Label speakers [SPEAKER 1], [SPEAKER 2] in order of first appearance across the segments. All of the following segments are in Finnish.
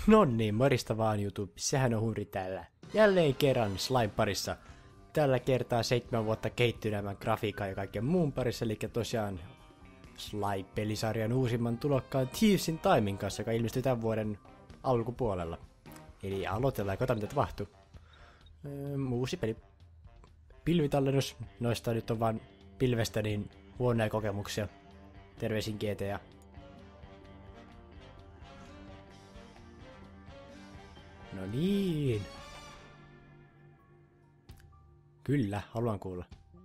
[SPEAKER 1] No niin, morista vaan YouTube, sehän on Huri täällä. Jälleen kerran Slime parissa. Tällä kertaa 7 vuotta kehittyneemmän grafiikan ja kaiken muun parissa, eli tosiaan Slime-pelisarjan uusimman tulokkaan Thievesin Timen kanssa, joka ilmestyi tämän vuoden alkupuolella. Eli aloitellaan ja katsotaan mitä tapahtuu. Uusi peli. Pilvitallennus. Noista nyt on vaan pilvestä niin huonoja kokemuksia. Terveisin GTA. No niin. Kyllä, haluan kuulla.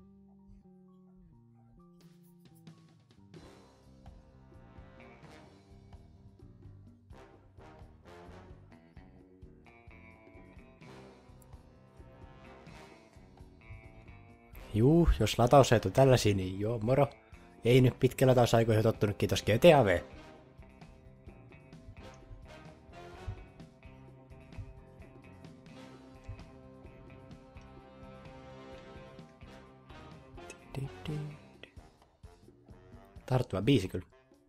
[SPEAKER 1] Juu, jos latausajat on tällaisia, niin joo, moro. Ei nyt pitkä latausaikoihin ole tottunut, kiitos GTA V. Tarttuva biisi kyllä.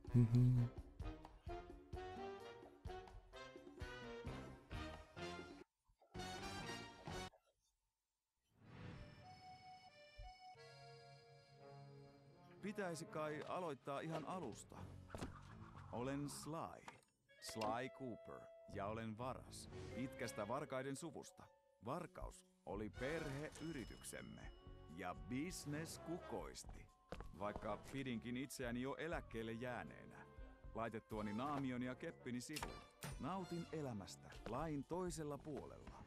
[SPEAKER 2] Pitäisi kai aloittaa ihan alusta. Olen Sly Cooper, ja olen varas, pitkästä varkaiden suvusta. Varkaus oli perheyrityksemme, ja business kukoisti. Vaikka pidinkin itseäni jo eläkkeelle jääneenä. Laitettuani naamioni ja keppini sivuun. Nautin elämästä lain toisella puolella.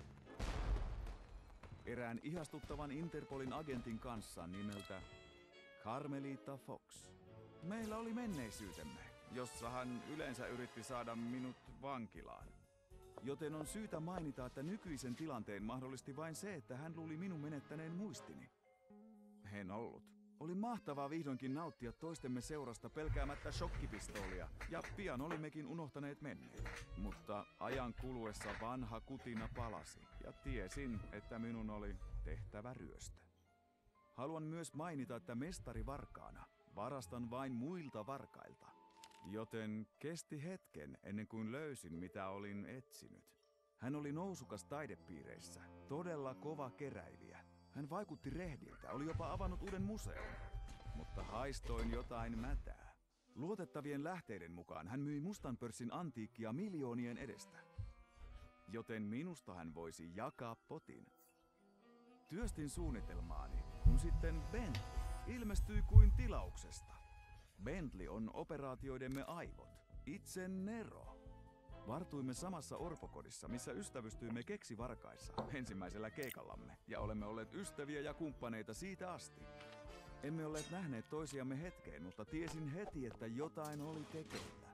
[SPEAKER 2] Erään ihastuttavan Interpolin agentin kanssa nimeltä Carmelita Fox. Meillä oli menneisyytemme, jossa hän yleensä yritti saada minut vankilaan. Joten on syytä mainita, että nykyisen tilanteen mahdollisti vain se, että hän luuli minun menettäneen muistini. En ollut. Oli mahtavaa vihdoinkin nauttia toistemme seurasta pelkäämättä shokkipistoolia, ja pian olimmekin unohtaneet menneet. Mutta ajan kuluessa vanha kutina palasi, ja tiesin, että minun oli tehtävä ryöstö. Haluan myös mainita, että mestari varkaana varastan vain muilta varkailta. Joten kesti hetken ennen kuin löysin mitä olin etsinyt. Hän oli nousukas taidepiireissä, todella kova keräilijä. Hän vaikutti rehdiltä, oli jopa avannut uuden museon. Mutta haistoin jotain mätää. Luotettavien lähteiden mukaan hän myi mustan pörssin antiikkia miljoonien edestä. Joten minusta hän voisi jakaa potin. Työstin suunnitelmaani, kun sitten Bentley ilmestyi kuin tilauksesta. Bentley on operaatioidemme aivot, itse Nero. Vartuimme samassa orpokodissa, missä ystävystyimme keksivarkaissa ensimmäisellä keikallamme, ja olemme olleet ystäviä ja kumppaneita siitä asti. Emme olleet nähneet toisiamme hetkeen, mutta tiesin heti, että jotain oli tekeillä.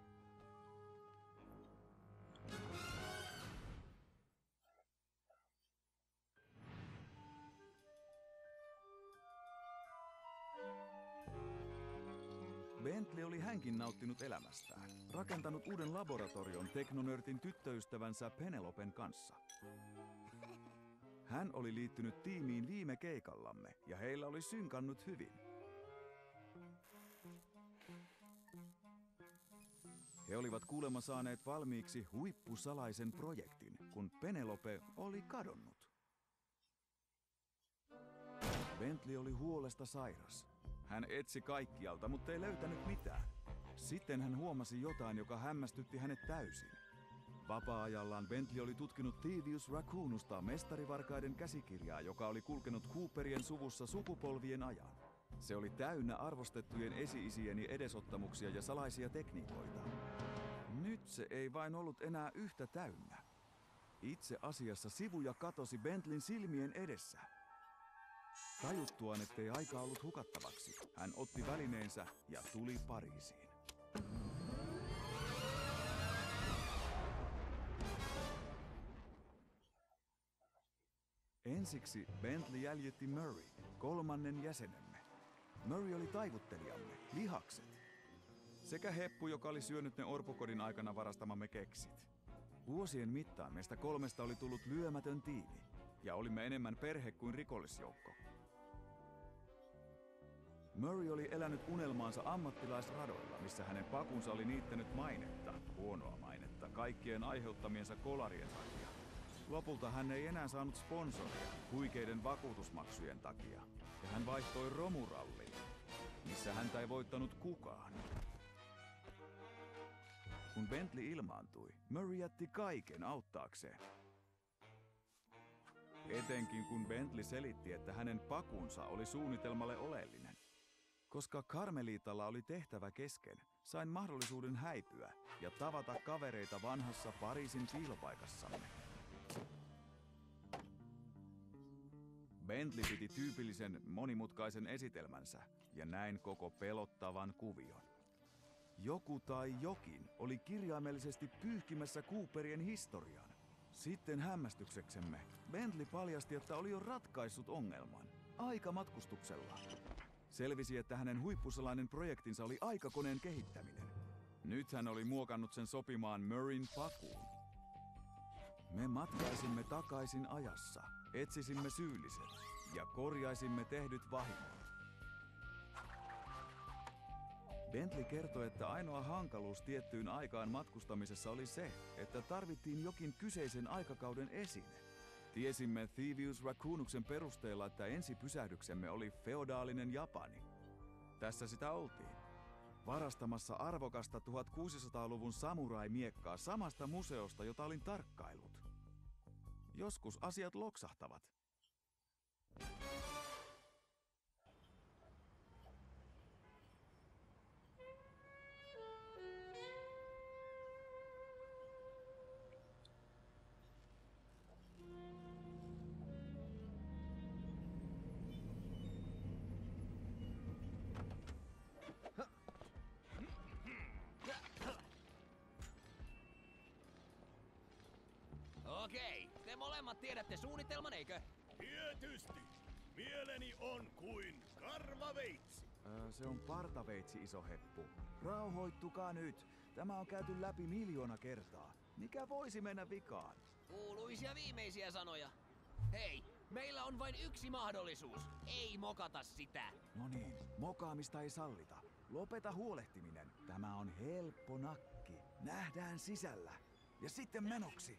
[SPEAKER 2] Bentley oli hänkin nauttinut elämästään, rakentanut uuden laboratorion teknonörtin tyttöystävänsä Penelopen kanssa. Hän oli liittynyt tiimiin viime keikallamme ja heillä oli synkannut hyvin. He olivat kuulemma saaneet valmiiksi huippusalaisen projektin, kun Penelope oli kadonnut. Bentley oli huolesta sairas. Hän etsi kaikkialta, mutta ei löytänyt mitään. Sitten hän huomasi jotain, joka hämmästytti hänet täysin. Vapaa-ajallaan Bentley oli tutkinut Thievius Raccoonusta mestarivarkaiden käsikirjaa, joka oli kulkenut Cooperien suvussa sukupolvien ajan. Se oli täynnä arvostettujen esi-isieni edesottamuksia ja salaisia tekniikoita. Nyt se ei vain ollut enää yhtä täynnä. Itse asiassa sivuja katosi Bentleyn silmien edessä. Tajuttuaan, ettei aika ollut hukattavaksi, hän otti välineensä ja tuli Pariisiin. Ensiksi Bentley jäljitti Murray, kolmannen jäsenemme. Murray oli taivuttelijamme, lihakset. Sekä heppu, joka oli syönyt ne orpokodin aikana varastamamme keksit. Vuosien mittaan meistä kolmesta oli tullut lyömätön tiimi, ja olimme enemmän perhe kuin rikollisjoukko. Murray oli elänyt unelmaansa ammattilaisradoilla, missä hänen pakunsa oli niittänyt mainetta, huonoa mainetta, kaikkien aiheuttamiensa kolarien takia. Lopulta hän ei enää saanut sponsoria huikeiden vakuutusmaksujen takia, ja hän vaihtoi romuralliin, missä häntä ei voittanut kukaan. Kun Bentley ilmaantui, Murray jätti kaiken auttaakseen. Etenkin kun Bentley selitti, että hänen pakunsa oli suunnitelmalle oleellinen. Koska Carmelitalla oli tehtävä kesken, sain mahdollisuuden häipyä ja tavata kavereita vanhassa Pariisin piilopaikassamme. Bentley piti tyypillisen monimutkaisen esitelmänsä ja näin koko pelottavan kuvion. Joku tai jokin oli kirjaimellisesti pyyhkimässä Cooperien historian. Sitten hämmästykseksemme Bentley paljasti, että oli jo ratkaissut ongelman aikamatkustuksella. Selvisi, että hänen huippusalainen projektinsa oli aikakoneen kehittäminen. Nyt hän oli muokannut sen sopimaan Murrayn pakuun. Me matkaisimme takaisin ajassa, etsisimme syylliset ja korjaisimme tehdyt vahingot. Bentley kertoi, että ainoa hankaluus tiettyyn aikaan matkustamisessa oli se, että tarvittiin jokin kyseisen aikakauden esine. Tiesimme Thievius Raccoonuksen perusteella, että ensipysähdyksemme oli feodaalinen Japani. Tässä sitä oltiin. Varastamassa arvokasta 1600-luvun samurai-miekkaa samasta museosta, jota olin tarkkaillut. Joskus asiat loksahtavat.
[SPEAKER 3] Okei, te molemmat tiedätte suunnitelman, eikö?
[SPEAKER 4] Tietysti. Mieleni on kuin karvaveitsi.
[SPEAKER 2] Se on partaveitsi, iso heppu. Rauhoittukaa nyt. Tämä on käyty läpi 1 000 000 kertaa. Mikä voisi mennä vikaan?
[SPEAKER 3] Kuuluisia viimeisiä sanoja. Hei, meillä on vain yksi mahdollisuus. Ei mokata sitä.
[SPEAKER 2] No niin, mokaamista ei sallita. Lopeta huolehtiminen. Tämä on helppo nakki. Nähdään sisällä. Ja sitten menoksi.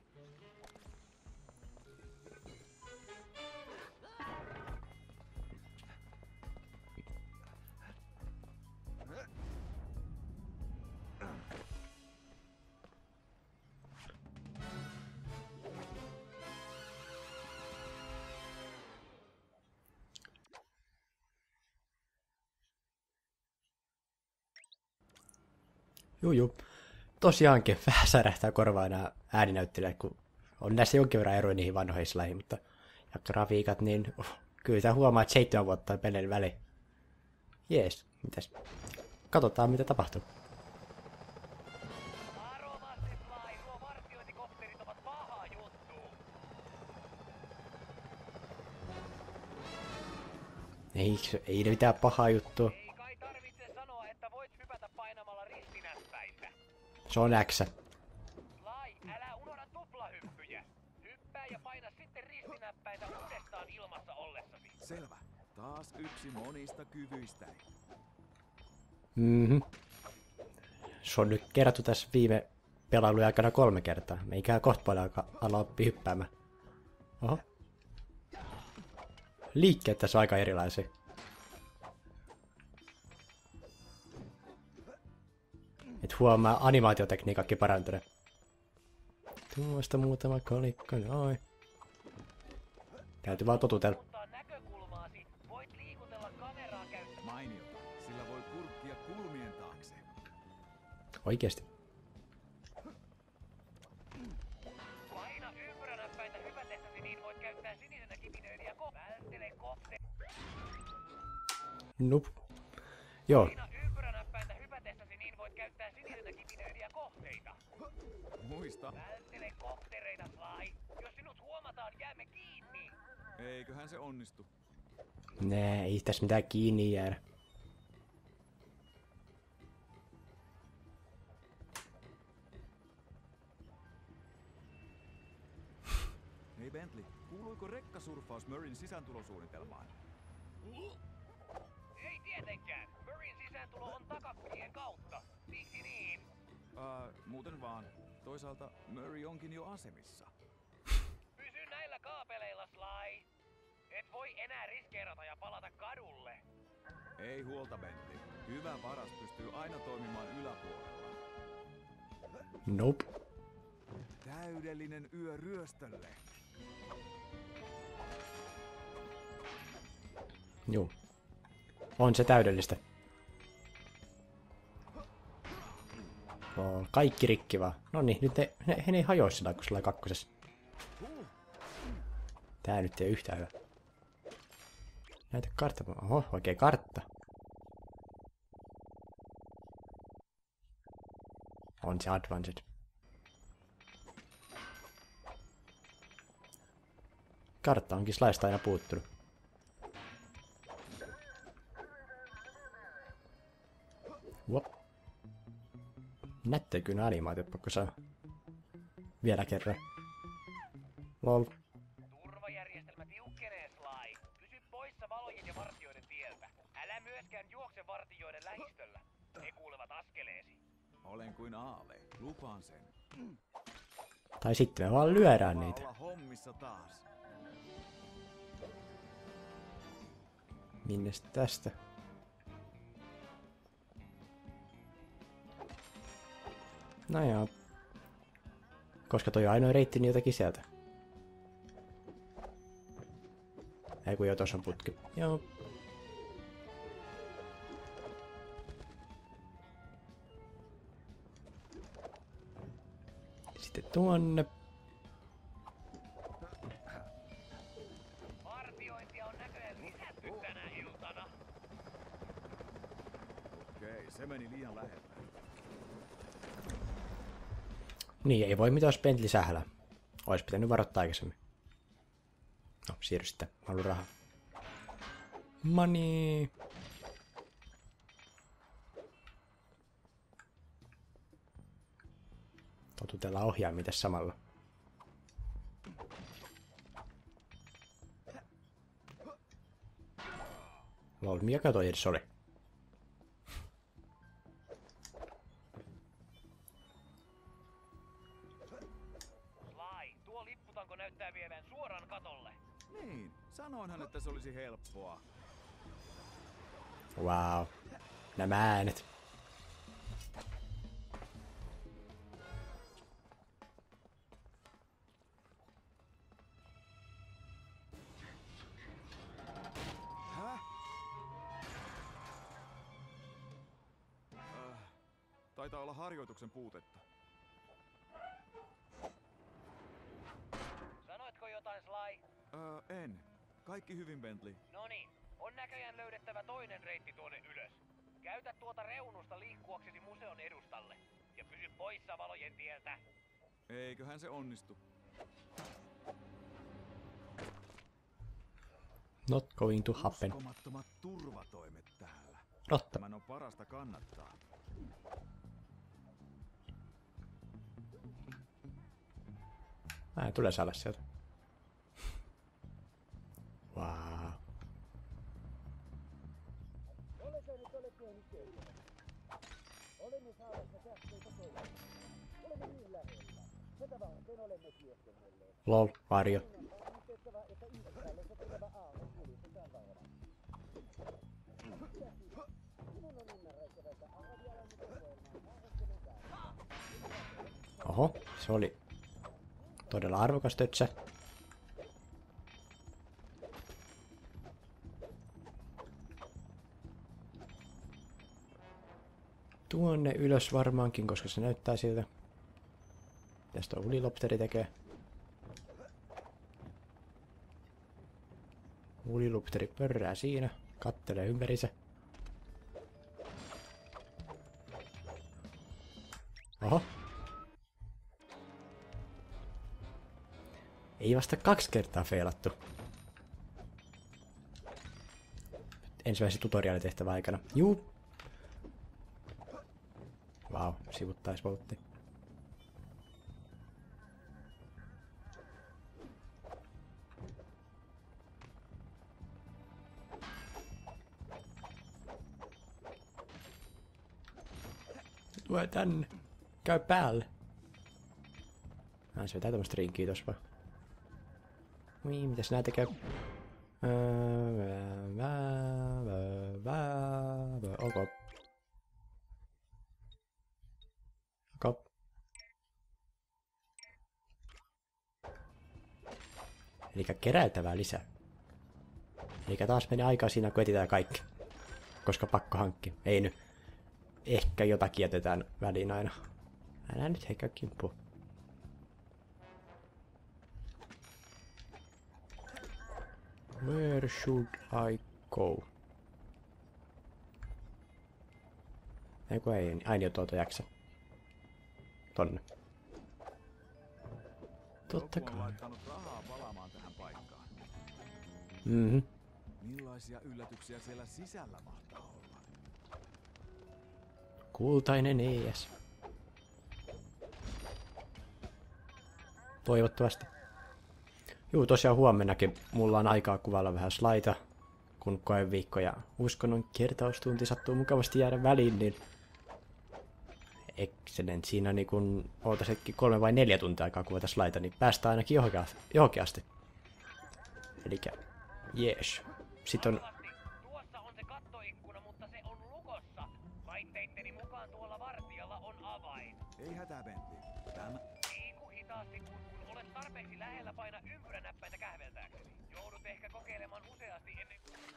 [SPEAKER 1] Juu. Tosiaankin vähän särähtää korvaa nämä ääninäyttelijät, kun on näissä jonkin verran eroja niihin vanhoihin släihin, mutta ja grafiikat, niin kyllä tämä huomaa, että 7 vuotta on pelin väliin. Jees, mitäs? Katsotaan, mitä tapahtuu.
[SPEAKER 5] Varovasti, Sly, nuo vartiointikopterit ovat paha juttu.
[SPEAKER 1] Ei ne mitään pahaa juttua.
[SPEAKER 5] Ei kai tarvitse sanoa, että voit hypätä painamalla ristinäppäintä.
[SPEAKER 1] Se on X.
[SPEAKER 5] Sly, älä unohda tuplahyppyjä. Hyppää ja paina sitten ristinäppäintä uudestaan ilmassa ollessasi.
[SPEAKER 2] Selvä. Taas yksi monista kyvyistä.
[SPEAKER 1] Se on nyt kerrattu tässä viime pelailujen aikana 3 kertaa. Meikää kohta paljon ala oppi hyppäämään. Oho. Liikkeet tässä on aika erilaisia. Et huomaa animaatiotekniikatkin parantunut. Tuosta muutama kolikko, noin. Täytyy vaan totutella.
[SPEAKER 5] Muuttaa näkökulmaasi. Voit liikutella kameraa käyttämällä.
[SPEAKER 2] Mainiota. Sillä voi kurkkia kulmien taakse.
[SPEAKER 1] Oikeesti.
[SPEAKER 5] Paina ympyränäppäintä hypätessäsi, niin voit käyttää sinisenä kipinöiviä välttele kopteria.
[SPEAKER 1] Nup. Joo.
[SPEAKER 5] Paina ympyränäppäintä hypätessäsi, niin voit käyttää sinisenä kipinöiviä kohteita.
[SPEAKER 2] Muista.
[SPEAKER 5] Välttele koptereita, Sly. Jos sinut huomataan, jäämme kiinni.
[SPEAKER 2] Eiköhän se onnistu.
[SPEAKER 1] Nää, ei tässä mitään kiinni jäädä.
[SPEAKER 2] Hei Bentley, kuuluiko rekkasurffaus Murrayn sisääntulosuunnitelmaan?
[SPEAKER 5] Ei tietenkään. Murrayn sisääntulo on takakujien kautta. Siksi niin.
[SPEAKER 2] Muuten vaan. Toisaalta Murray onkin jo asemissa.
[SPEAKER 5] Pysy näillä kaapeleilla, Sly. Et voi enää riskeerata ja palata kadulle.
[SPEAKER 2] Ei huolta, Bentley. Hyvä varas pystyy aina toimimaan yläpuolella.
[SPEAKER 1] Nope.
[SPEAKER 2] Täydellinen yö ryöstölle.
[SPEAKER 1] Juu. On se täydellistä. Kaikki rikki vaan. Noniin, nyt ne ei hajoa sillä, kun sulla on kakkosessa. Tää nyt ei ole yhtään hyvä. Näytä kartta. Oho, oikein kartta. On se advanced. Kartta onkin Slysta aina puuttunut. Wop. Näyttää kyllä animaatiot, pakko saa. Vielä kerran. Lol.
[SPEAKER 5] Turvajärjestelmä tiukkenee, Sly. Pysy poissa valojen ja vartijoiden tieltä. Älä myöskään juokse vartijoiden lähistöllä. He kuulevat askeleesi.
[SPEAKER 2] Olen kuin aave. Lupaan sen.
[SPEAKER 1] Tai sitten me vaan lyödään niitä.
[SPEAKER 2] Olla hommissa taas.
[SPEAKER 1] Minnes tästä? No joo. Koska toi on ainoa reitti, niin jotakin sieltä. Ei kun jo tossa on putki. Joo. Sitten tuonne.
[SPEAKER 5] Vartiointia on näköjään lisätty tänä iltana.
[SPEAKER 2] Okei, se meni liian lähelle.
[SPEAKER 1] Niin, ei voi mitään, jos Bentley sählää. Ois pitänyt varoittaa aikaisemmin. No, siirry sitten. Mä haluan rahaa. Money! Totutellaan ohjaimia tässä samalla. Lol, mikä toi edes oli?
[SPEAKER 5] Sly, tuo lipputanko näyttää vievän suoraan katolle.
[SPEAKER 2] Niin, sanoinhan, että se olisi helppoa.
[SPEAKER 1] Wow. Nämä äänet.
[SPEAKER 2] Häh? Taitaa olla harjoituksen puutetta.
[SPEAKER 5] Sanoitko jotain, Sly?
[SPEAKER 2] En. Kaikki hyvin, Bentley.
[SPEAKER 5] Noniin, on näköjään löydettävä toinen reitti tuonne ylös. Käytä tuota reunusta liikkuaksesi museon edustalle. Ja pysy poissa valojen tieltä.
[SPEAKER 2] Eiköhän se onnistu.
[SPEAKER 1] Not going to happen.
[SPEAKER 2] Uskomattomat turvatoimet täällä.
[SPEAKER 1] Rotta.
[SPEAKER 2] Tämän on parasta kannattaa.
[SPEAKER 1] Mä en tule saada sieltä. Wow. Lol, varjo. Oho, se oli todella arvokas tötsä. Tuonne ylös varmaankin, koska se näyttää siltä. Mitäs tuo ulilopteri tekee? Ulilopteri pörrää siinä, kattelee ympärinsä. Oho. Ei vasta 2 kertaa feilattu. Ensimmäisen tutoriaalitehtävän aikana. Juu. Vau, sivuttaisvoltti. Tule tänne. Käy päälle. Se vetää tämmöstä rinkiä tossa vaan. Ui, mitäs nää tekee? Ok. Ok. Elikkä keräiltävää lisää. Elikkä taas meni aikaa siinä, kun etsitään kaikki. Koska pakko hankkia. Ei nyt. Ehkä jotakin jätetään väliin aina. Älä nyt heikä kimppuun. Where should I go? Eiku ei, aina jo tuolta jaksa. Tonne. Totta
[SPEAKER 2] Joku on
[SPEAKER 1] kai.
[SPEAKER 2] laittanut rahaa palaamaan tähän paikkaan.
[SPEAKER 1] Mhm.
[SPEAKER 2] Millaisia yllätyksiä siellä sisällä mahtaa olla?
[SPEAKER 1] Kultainen ES. Toivottavasti. Juu, tosiaan huomennakin mulla on aikaa kuvailla vähän slaita, kun koeviikko ja uskonnon kertaustunti sattuu mukavasti jäädä väliin, niin excellent. Siinä niin kun ootaisikin 3 vai 4 tuntia aikaa kuvata slaita, niin päästään ainakin johonkin asti. Elikkä, jees. Sitten on...
[SPEAKER 5] Tuossa on se kattoikkuna, mutta se on lukossa. Laitteitteni mukaan tuolla vartijalla on avain.
[SPEAKER 2] Ei hätää, Bentti. Tämä...
[SPEAKER 5] Liiku hitaasti, kun olet tarpeeksi lähellä, paina ympyränäppäintä kähveltääkseni. Joudut ehkä kokeilemaan useasti ennen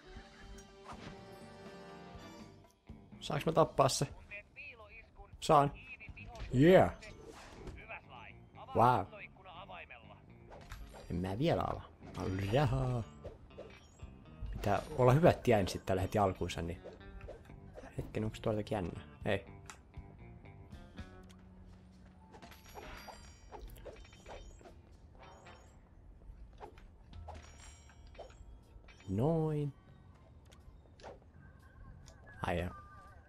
[SPEAKER 1] Saanko mä tappaa se?
[SPEAKER 5] kuin teet piiloiskun.
[SPEAKER 1] Saan.
[SPEAKER 5] Kiinni vihollisen.
[SPEAKER 1] Yeah.
[SPEAKER 5] Hyvä Sly. Avaa
[SPEAKER 1] Wow.
[SPEAKER 5] kattoikkuna avaimella.
[SPEAKER 1] En mä vielä ala. On rahaa. Pitää olla hyvät tiedän sitten tällä heti alkuunsa, niin... Hetken, onks tuolla jotakin jännää? Ei. Noin. Ai joo.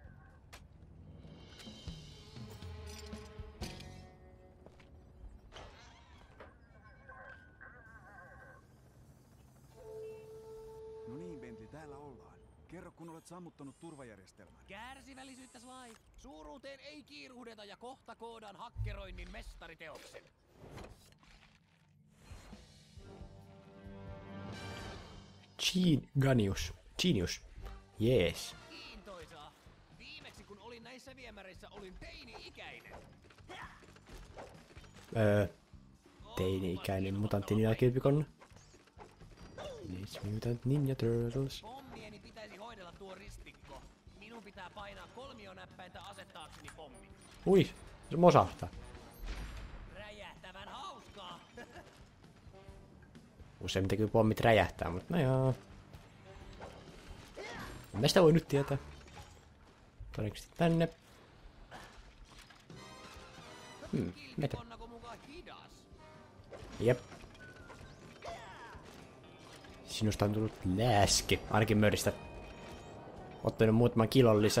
[SPEAKER 2] No niin, Bentley, täällä ollaan. Kerro, kun olet sammuttanut turvajärjestelmän.
[SPEAKER 3] Kärsivällisyyttä, Sly. Suuruuteen ei kiiruhdeta ja kohta koodaan hakkeroinnin mestariteoksen.
[SPEAKER 1] Genius. Jees.
[SPEAKER 3] Kiintoisaa. Viimeksi kun olin näissä viemäreissä, olin teini-ikäinen.
[SPEAKER 1] Teini-ikäinen mutantti ninjakilpikonna. Teenage Mutant Ninja Turtles.
[SPEAKER 3] Pommieni pitäisi hoidella tuo ristikko. Minun pitää painaa kolmionäppäintä asettaakseni pommi.
[SPEAKER 1] Ui, se mosahtaa.
[SPEAKER 3] Räjähtävän hauskaa.
[SPEAKER 1] Useimmiten kyllä pommit räjähtää, mutta no joo. En mä sitä voi nyt tietää. Todennäköisesti tänne. Metä.
[SPEAKER 3] Kilpikonnako mukaan hidas?
[SPEAKER 1] Jep. Sinusta on tullut läski. Ainakin möristä. Ottanut muutaman kilon lisää.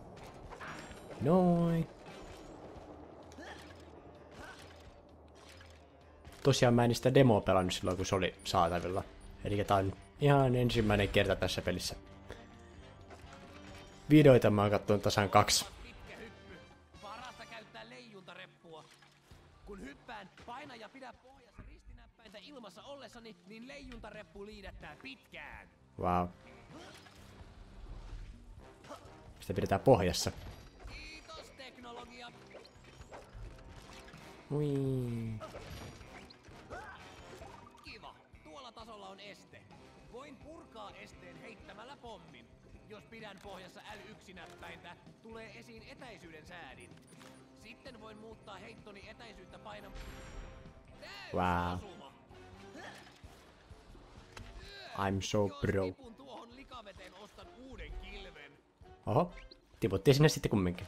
[SPEAKER 1] Noin. Tosiaan mä en sitä demoa pelannut silloin, kun se oli saatavilla. Eli tää on ihan ensimmäinen kerta tässä pelissä. Videoita mä oon kattonut tasan 2.
[SPEAKER 3] Pitkä hyppy. Parasta käyttää leijuntareppua. Kun hyppään, paina ja pidä pohjassa ristinäppäintä ilmassa ollessani, niin leijuntareppu liidättää pitkään.
[SPEAKER 1] Wow. Sitä pidetään pohjassa.
[SPEAKER 3] Kiitos teknologia.
[SPEAKER 1] Ui.
[SPEAKER 3] Kiva. Tuolla tasolla on este. Voin purkaa esteen heittämällä pommin. Jos pidän pohjassa L1-näppäintä, tulee esiin etäisyyden säädin. Sitten voin muuttaa heittoni etäisyyttä
[SPEAKER 1] Wow.
[SPEAKER 3] osuma.
[SPEAKER 1] I'm so
[SPEAKER 3] Jos
[SPEAKER 1] pro.
[SPEAKER 3] tipun tuohon likaveteen, ostan uuden kilven.
[SPEAKER 1] Oho. Tiputtiin sinne sitten kumminkin.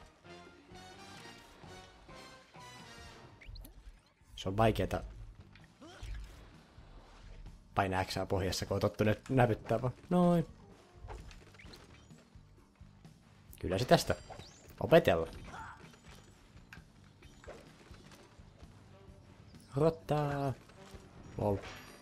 [SPEAKER 1] Se on vaikeeta painaa Xää pohjassa, kun on tottunut näpyttää vaan. Noin. Kyllä se tästä. Opetella. Rottaa. Lol.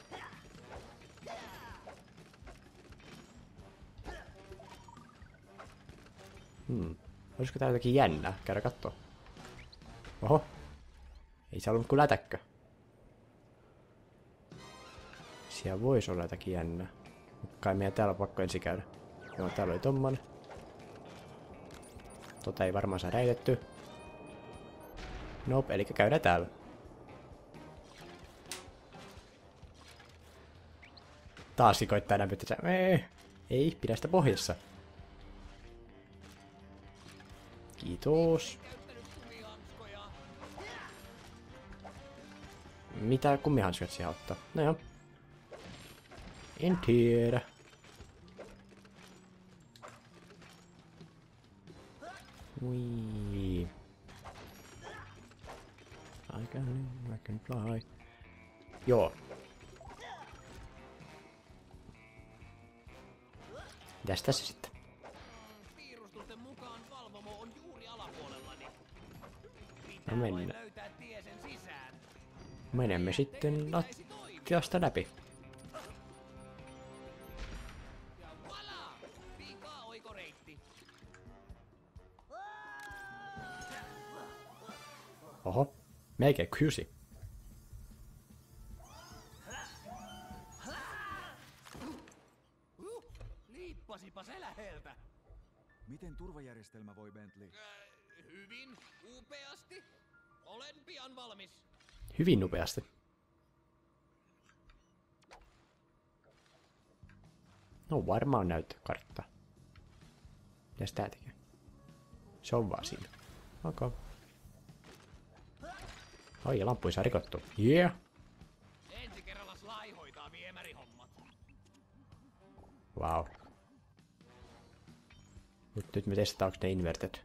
[SPEAKER 1] Olisiko tää jotakin jännää? Käydä kattoo. Oho. Ei se ollut kuin lätäkkö. Siellä voisi olla jotakin jännää. Kai meidän täällä on pakko ensin käydä. Joo, täällä oli tommonen. Tota ei varmaan saa räjätetty. Nope, eli käydään täällä. Taas koittaa näpyttää. Ei, pidä sitä pohjassa. Kiitos. Mitä kummihanskat siellä ottaa? No joo. En tiedä. Wii. I can fly. Joo. Mitäs tässä sitten?
[SPEAKER 3] Piirustusten mukaan valvomo on juuri alapuolellani.
[SPEAKER 1] No mennään.
[SPEAKER 3] Löytää tie sen sisään.
[SPEAKER 1] Menemme sitten lattiasta läpi.
[SPEAKER 3] Ja voilà! Viikaa oikoreitti.
[SPEAKER 1] Oho, meikä kysi.
[SPEAKER 3] Liippasipa se läheltä.
[SPEAKER 2] Miten turvajärjestelmä voi, Bentley?
[SPEAKER 3] Hyvin, upeasti. Olen pian valmis.
[SPEAKER 1] Hyvin nopeasti. No varmaan näyttökartta. Mitäs tää tekee? Se on vaan siinä. Okei. Ai, ja lampu ei saa rikottua. Yeah!
[SPEAKER 3] Ensi kerralla Sly hoitaa viemärihommat.
[SPEAKER 1] Wow. Nyt me testataan, onko ne inverted.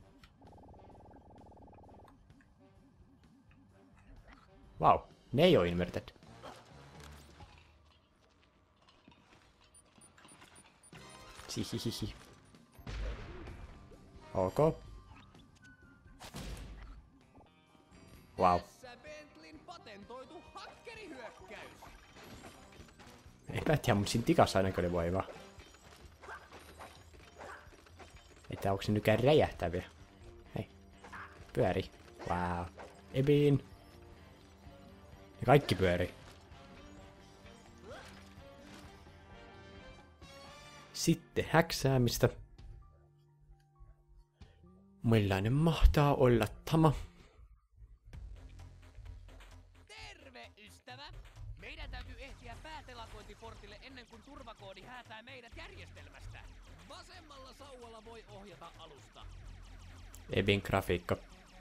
[SPEAKER 1] Wow, ne ei oo inverted. Hihihihi. Ok. Wow.
[SPEAKER 3] Tässä Bentleyn patentoitu hakkerihyökkäys.
[SPEAKER 1] En mä tiedä, mutta siinä tikassa ainakin oli voimaa. Että onko se nykään räjähtäviä? Hei. Pyöri. Wow. Ebin. Ja kaikki pyöri. Sitten häksäämistä. Millainen mahtaa olla tämä?
[SPEAKER 3] Terve, ystävä! Meidän täytyy ehtiä päätelakointiportille ennen kuin turvakoodi häätää meidät järjestelmästä. Vasemmalla sauvalla voi ohjata alusta.
[SPEAKER 1] Ebin grafiikka.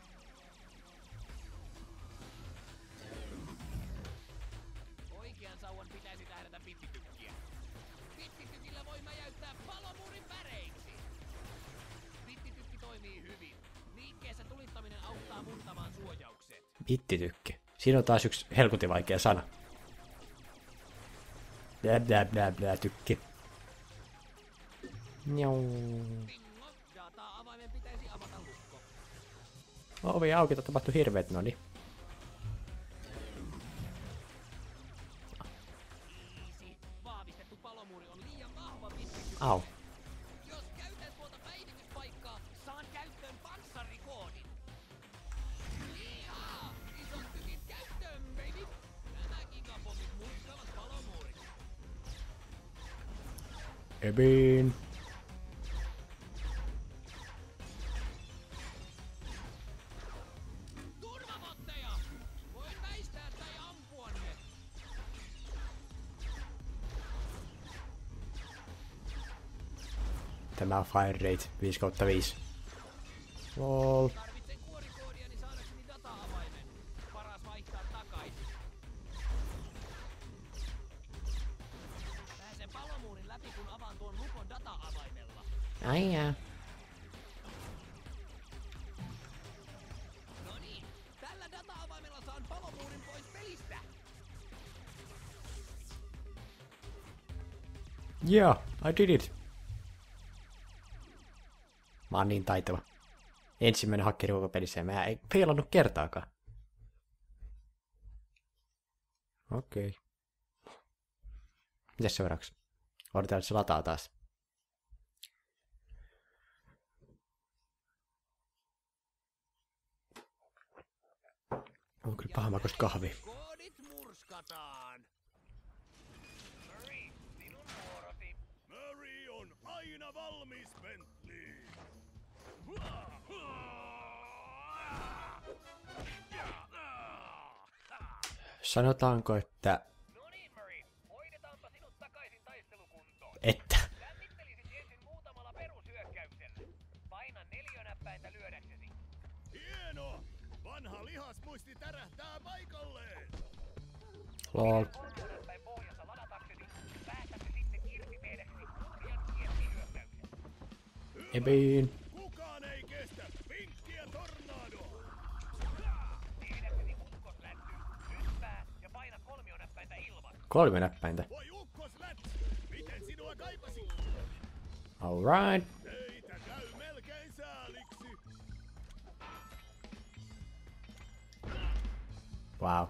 [SPEAKER 3] Oikean sauvan pitäisi tähdätä pittitykkiä. Pittitykillä voi mäjäyttää palomuurin väreiksi. Pittitykki toimii hyvin. Liikkeessä tulittaminen auttaa murtamaan suojaukset.
[SPEAKER 1] Bittitykki. Siinä on taas yksi helkutin vaikea sana. Blä tykki. Njau.
[SPEAKER 3] Bingo! Data-avaimen pitäisi avata lukko.
[SPEAKER 1] Ovi auki, tapahtui hirveet, noni.
[SPEAKER 3] Easy. Vahvistettu palomuuri on liian vahva pittitykki.
[SPEAKER 1] Au.
[SPEAKER 3] Jos käytän tuota päivityspaikkaa, saan käyttöön panssarikoodin. Ihaa! Isot tykit käyttöön, baby! Nämä gigapommit murskaavat palomuurit.
[SPEAKER 1] Ebin.
[SPEAKER 3] Turvavotteja! Voin väistää tai ampua ne.
[SPEAKER 1] Tämä on fire rate 5/5. Lol.
[SPEAKER 3] Tarvitsen kuorikoodiani saadakseni data-avaimen. Paras vaihtaa takaisin. Pääsen palomuurin läpi, kun avaan tuon lukon data-avaimella.
[SPEAKER 1] Ai jaa.
[SPEAKER 3] No niin, tällä data-avaimella saan palomuurin pois pelistä.
[SPEAKER 1] Yeah, I did it. Mä oon niin taitava. Ensimmäinen hakkeri koko pelissä ja mä ei feilannut kertaakaan. Okei. Mitäs seuraavaksi? Odotetaan, että se lataa taas. On kyllä pahamakoista kahvia.
[SPEAKER 3] Koodit murskataan.
[SPEAKER 4] Amisventli!
[SPEAKER 1] Sanotaanko, että...
[SPEAKER 5] No niin, Murray. Hoidetaanpa sinut takaisin taistelukuntoon.
[SPEAKER 1] Että...
[SPEAKER 5] Lämmittelisit ensin muutamalla perushyökkäyksellä. Paina neliönäppäintä lyödäksesi.
[SPEAKER 4] Hienoa! Vanha lihasmuisti tärähtää paikalleen!
[SPEAKER 1] Lol.
[SPEAKER 5] Kolmionäppäin pohjassa ladataksesi. Päästätte sitten irti tehdäksesi hurjan kiertihyökkäyksen.
[SPEAKER 1] Ebiin.
[SPEAKER 4] Kukaan ei kestä pinkkiä tornadoa!
[SPEAKER 5] Tehdäksesi ukkoslätty. Hyppää ja paina kolmionäppäintä ilman.
[SPEAKER 1] 3 näppäintä.
[SPEAKER 4] Voi ukkosläts! Miten sinua kaipasin?
[SPEAKER 1] Alright.
[SPEAKER 4] Teitä käy melkein sääliksi!
[SPEAKER 1] Wow.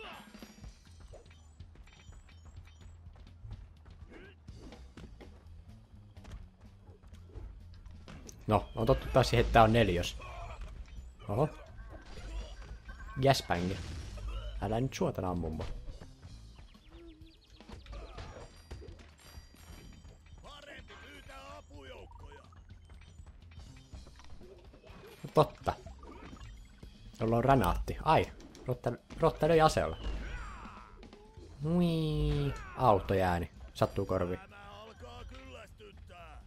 [SPEAKER 1] No, on tottu taas siihen, että tää on 4. Oho. Gasbang. Älä nyt suotana ammu mua.
[SPEAKER 4] Parempi pyytää apujoukkoja!
[SPEAKER 1] No totta. Jolla on granaatti. Ai, rotta löi aseella. Mui. Autojääni. Sattuu korviin.
[SPEAKER 4] Tämä alkaa kyllästyttää!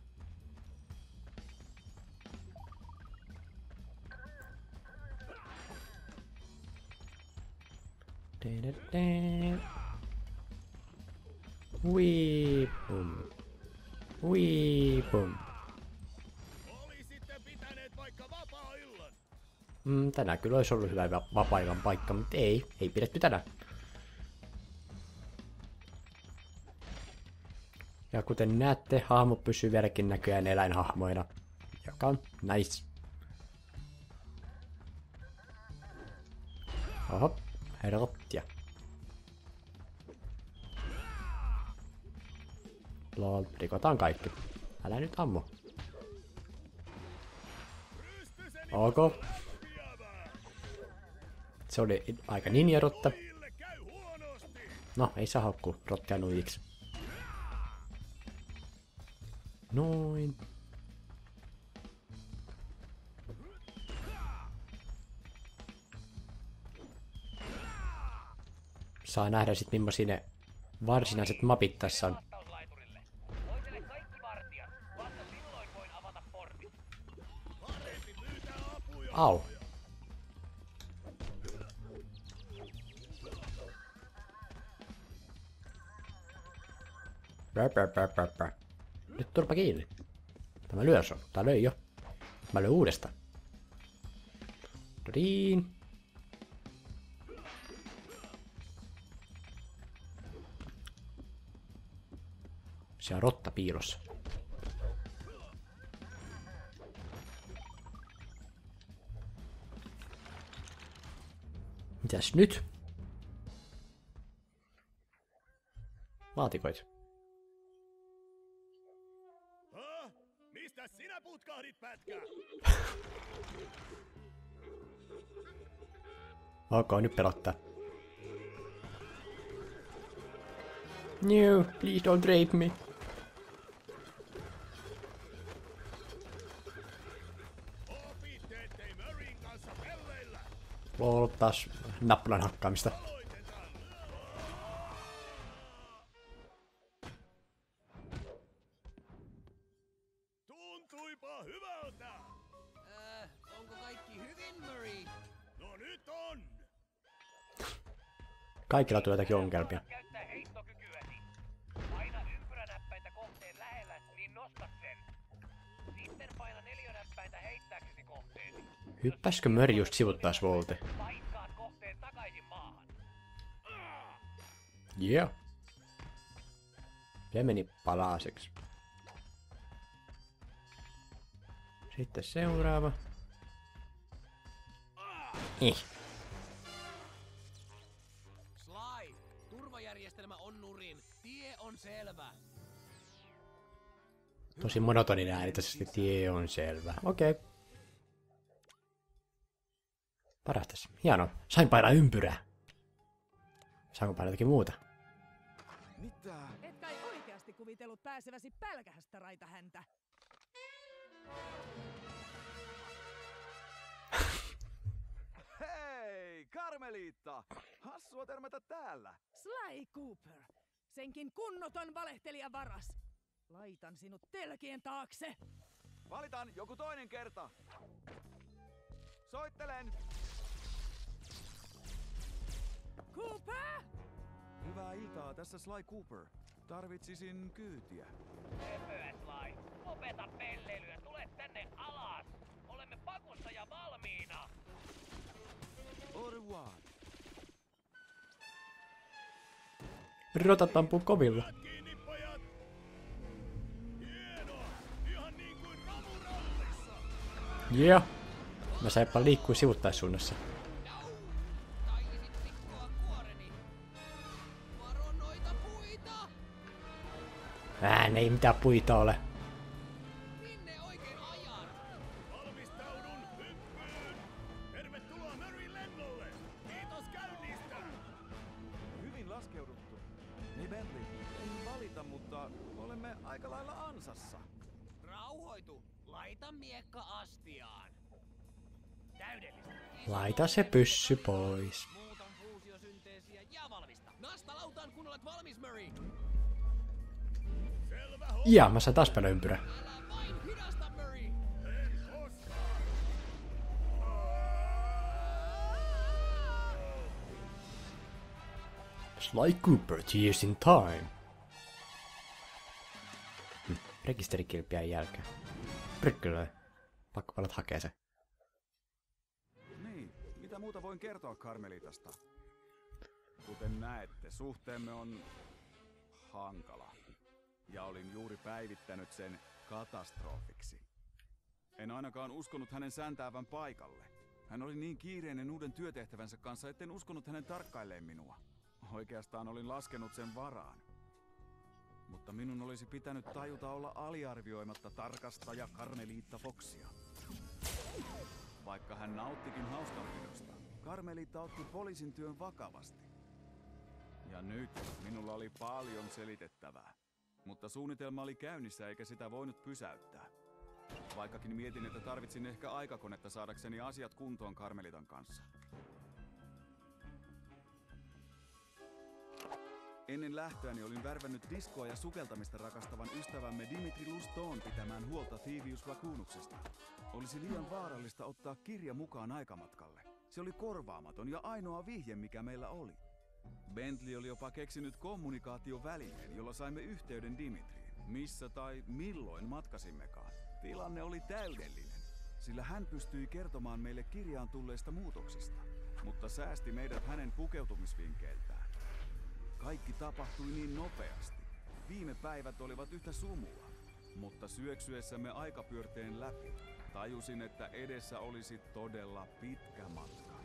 [SPEAKER 1] Weepum. Weepum.
[SPEAKER 4] Olisitte pitäneet vaikka vapaa-illan!
[SPEAKER 1] Tänään kyllä olisi ollut hyvä vapaa-illan paikka, mutta ei pidetty tänään. Ja kuten näette, hahmo pysyy vieläkin näköjään eläinhahmoina, joka on nice. Oho, rottia. Lol, rikotaan kaikki. Älä nyt ammu. Ok. Se oli aika ninja-rotta.
[SPEAKER 4] Pojille käy huonosti!
[SPEAKER 1] No, ei saa haukkua rottia nuijiksi. Noin. Saa nähdä sit millaisia ne varsinaiset mapit tässä on.
[SPEAKER 5] Vastauslaiturille. Voitele kaikki vartijat. Vasta silloin voin avata portit.
[SPEAKER 4] Parempi pyytää apujoukkoja!
[SPEAKER 1] Au. Bär. Nyt turpa kiinni. Tämä lyö sun. Tää löi jo. Mä löin uudestaan. Niin. Se on rotta piilossa. Mitäs nyt? Laatikoit.
[SPEAKER 4] Mistä sinä putkahdit, pätkä?
[SPEAKER 1] Ok, nyt pelottaa. No, please don't rape me.
[SPEAKER 4] Opitte, ettei Murrayn kanssa pelleillä!
[SPEAKER 1] Lol, taas nappulan hakkaamista.
[SPEAKER 4] Aloitetaan! Tuntuipa hyvältä!
[SPEAKER 3] Onko kaikki hyvin, Murray?
[SPEAKER 4] No nyt on!
[SPEAKER 1] Kaikilla tulee jotakin ongelmia.
[SPEAKER 5] Käyttää heittokykyäsi. Paina ympyränäppäintä kohteen lähellä, niin nostat sen. Sitten paina neliönäppäintä heittääksesi kohteesi.
[SPEAKER 1] Hyppäskö Murray just sivuttais Volte?
[SPEAKER 5] Paikkaat kohteen takaisin maahan.
[SPEAKER 1] Yeah. Se meni palaseksi. Sitten seuraava.
[SPEAKER 3] Sly, turvajärjestelmä on nurin. Tie on selvä.
[SPEAKER 1] Tosi monotoninen ääni tässä, tie on selvä. Okei. Okay. Parahtas. Hienoa. Sain painaa ympyrää. Saanko painaa jotakin muuta?
[SPEAKER 2] Mitä?
[SPEAKER 6] Et kai oikeasti kuvitellut pääseväsi pälkähästä raitahäntä.
[SPEAKER 2] Hei, Karmeliitta! Hassua törmätä täällä.
[SPEAKER 6] Sly Cooper, senkin kunnoton valehtelija varas. Laitan sinut telkien taakse.
[SPEAKER 2] Valitaan joku toinen kerta. Soittelen.
[SPEAKER 6] Cooper!
[SPEAKER 2] Hyvää iltaa, tässä Sly Cooper. Tarvitsisin kyytiä.
[SPEAKER 5] Höpöä, Sly. Lopeta pelleilyä, tule tänne alas. Olemme pakussa ja valmiina.
[SPEAKER 2] Au revoir.
[SPEAKER 1] Rotat ampuu kovilla.
[SPEAKER 4] Kiinni, pojat! Hienoa! Ihan niin kuin ramurallissa!
[SPEAKER 1] Joo. Mä saipa liikkuu sivuttaissuunnassa.
[SPEAKER 3] Taisit rikkoa kuoreni. Varo noita puita!
[SPEAKER 1] Ne ei mitään puita ole.
[SPEAKER 3] Minne oikein ajan?
[SPEAKER 4] Valmistaudun hyppyyn! Tervetuloa Murray lennolle! Kiitos käynnistä!
[SPEAKER 2] Hyvin laskeuduttu. Niin Bentley, en valita, mutta olemme aika lailla ansassa.
[SPEAKER 3] Rauhoitu. Laita miekka astiaan. Täydellistä.
[SPEAKER 1] Laita se pyssy pois.
[SPEAKER 3] Muutan fuusiosynteesiä ja valmista. Nasta lautaan, kun olet valmis, Murray.
[SPEAKER 4] Selvä homma!
[SPEAKER 1] Ja mä sain taas paljon ympyrä.
[SPEAKER 3] Älä vain hidasta, Murray.
[SPEAKER 4] En koskaan!
[SPEAKER 1] Sly Cooper, tears in time. Rekisterikilpiä jälkeen. Prikkylöi. Pakko palat hakee se.
[SPEAKER 2] Niin, mitä muuta voin kertoa Karmelitasta? Kuten näette, suhteemme on hankala. Ja olin juuri päivittänyt sen katastrofiksi. En ainakaan uskonut hänen säntäävän paikalle. Hän oli niin kiireinen uuden työtehtävänsä kanssa, etten uskonut hänen tarkkailleen minua. Oikeastaan olin laskenut sen varaan. Mutta minun olisi pitänyt tajuta olla aliarvioimatta tarkastaja Karmeliitta Foxia. Vaikka hän nauttikin hauskanpidosta, Karmeliitta otti poliisin työn vakavasti. Ja nyt minulla oli paljon selitettävää. Mutta suunnitelma oli käynnissä eikä sitä voinut pysäyttää. Vaikkakin mietin, että tarvitsin ehkä aikakonetta saadakseni asiat kuntoon Karmelitan kanssa. Ennen lähtöäni olin värvännyt diskoa ja sukeltamista rakastavan ystävämme Dimitri Luston pitämään huolta Thievius Racconuksesta. Olisi liian vaarallista ottaa kirja mukaan aikamatkalle. Se oli korvaamaton ja ainoa vihje, mikä meillä oli. Bentley oli jopa keksinyt kommunikaatiovälineen, jolla saimme yhteyden Dimitriin, missä tai milloin matkasimmekaan. Tilanne oli täydellinen, sillä hän pystyi kertomaan meille kirjaan tulleista muutoksista, mutta säästi meidät hänen pukeutumisvinkkeiltään. Kaikki tapahtui niin nopeasti. Viime päivät olivat yhtä sumua, mutta syöksyessämme aikapyörteen läpi tajusin, että edessä olisi todella pitkä matka.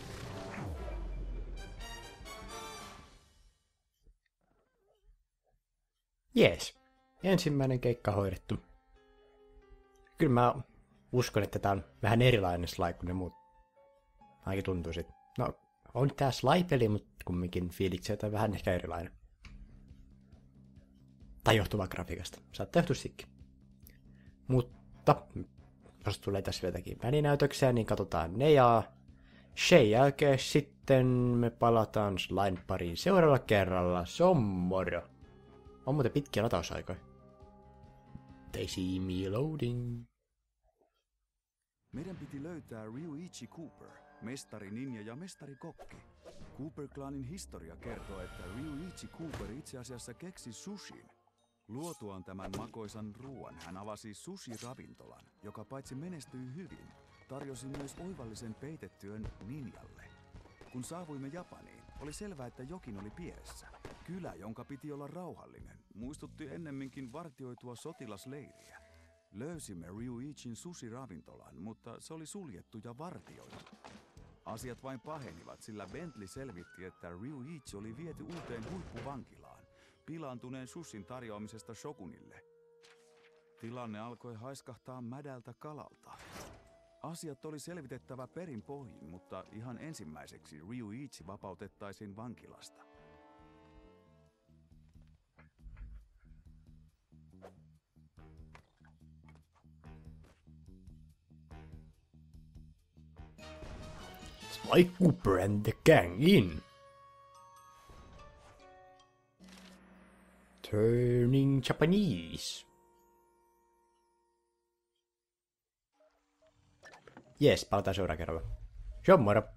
[SPEAKER 1] Jees. Ensimmäinen keikka hoidettu. Kyllä mä uskon, että tää on vähän erilainen Sly kuin ne muut. Ainakin tuntuu sit. No, on tää Sly-peli, mutta kumminkin fiilikseltä vähän ehkä erilainen. Tai johtuvaa grafiikasta. Saattaa johtua sikin. Mutta, jos tulee tässä jotakin välinäytöksiä, niin katsotaan ne ja sen jälkeen sitten me palataan Slyn pariin seuraavalla kerralla. Se on moro. On muuten pitkiä latausaikoja. They see me loading.
[SPEAKER 2] Meidän piti löytää Ryuichi Cooper, mestari ninja ja mestari kokki. Cooper-klaanin historia kertoo, että Ryuichi Cooper itse asiassa keksi sushin. Luotuaan tämän makoisan ruoan hän avasi sushi-ravintolan, joka paitsi menestyi hyvin, tarjosi myös oivallisen peitetyön ninjalle. Kun saavuimme Japaniin, oli selvää, että jokin oli pielessä. Kylä, jonka piti olla rauhallinen, muistutti ennemminkin vartioitua sotilasleiriä. Löysimme Ryuichin sushi-ravintolan, mutta se oli suljettu ja vartioitu. Asiat vain pahenivat, sillä Bentley selvitti, että Ryuichi oli viety uuteen huippuvankilaan, pilaantuneen sushin tarjoamisesta shogunille. Tilanne alkoi haiskahtaa mädältä kalalta. Asiat oli selvitettävä perin pohjin, mutta ihan ensimmäiseksi Ryuichi vapautettaisiin vankilasta.
[SPEAKER 1] Sly Cooper and the gang in. Turning Japanese. Jes, palataan seuraan kerralla. Se on moro.